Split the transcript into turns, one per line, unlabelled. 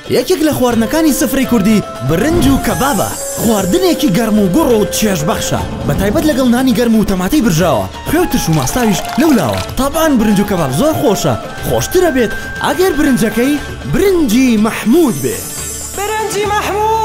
یەکێک لە خواردنەکانی سفرەی کوردی برنج و کەبابە. خواردنێکی گەرم و گوڕ و چێژبەخشە، بەتایبەت لەگەڵ نانی گەرم و تەماتەی برژاوە، خوێوتش و ماستاویش لەولاوە. تاپان برنج و کەباب زۆر خۆشە، خۆشترە بێت ئەگەر برنجەکەی برنجی مەحموود بێ.
برنجی مەحموود